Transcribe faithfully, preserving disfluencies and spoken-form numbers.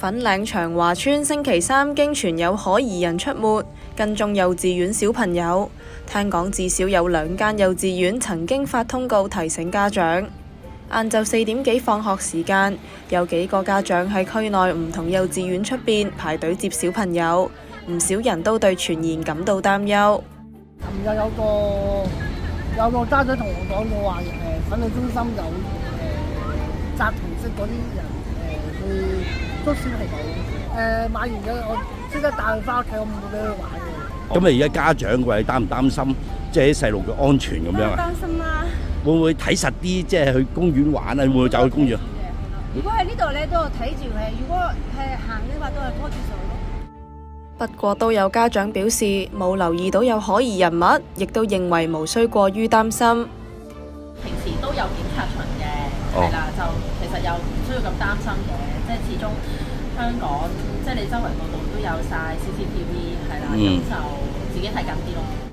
粉嶺長華村星期三經傳有可疑人出沒，跟蹤幼稚園小朋友。聽講至少有兩間幼稚園曾經發通告提醒家長。晏晝四點幾放學時間，有幾個家長喺區內唔同幼稚園出邊排隊接小朋友，唔少人都對傳言感到擔憂。 琴日有個有個家長同我講過話，誒粉嶺中心有誒紮紅色嗰啲人誒去捉小朋友，誒買完嘅我即刻帶佢翻屋企，我唔會俾佢玩嘅。 咁啊，而家家長嘅話，你擔唔擔心即係啲細路嘅安全咁樣啊？ 擔心啦。 會唔會睇實啲，即係去公園玩啊？會唔會走去公園？ 如果喺呢度咧，都要睇住佢；如果係行嘅話，都係拖住手咯。 不過都有家長表示冇留意到有可疑人物，亦都認為無需過於擔心。 平時都有檢查巡嘅，係啦、哦，就其實又唔需要咁擔心嘅，即係始終香港即係你周圍個度都有晒 C C T V， 係啦，咁、嗯、就自己睇緊啲咯。